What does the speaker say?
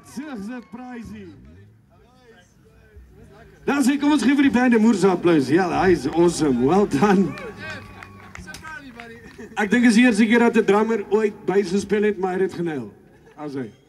Surprisey. Dan sê, kom ons geef vir die band 'n moerse applaus. Ja, hy is awesome. Well done. Ek dink is die eerste keer dat 'n drummer ooit bys gespeel het, maar hy het dit genail. As hy